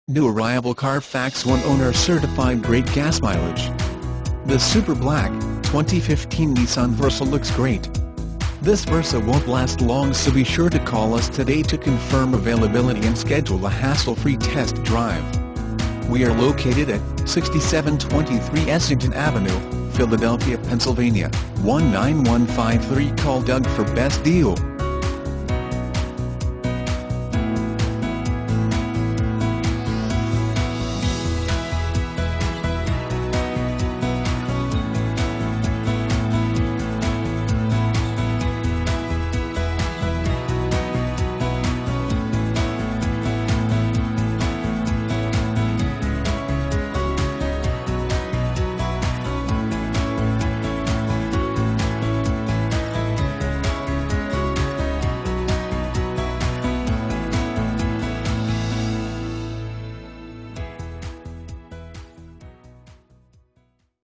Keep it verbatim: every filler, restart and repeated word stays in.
New arrival CARFAX one owner certified great gas mileage. The super black, twenty fifteen Nissan Versa looks great. This Versa won't last long, so be sure to call us today to confirm availability and schedule a hassle-free test drive. We are located at sixty-seven twenty-three Essington Avenue, Philadelphia, Pennsylvania, one nine one five three. Call Doug for best deal.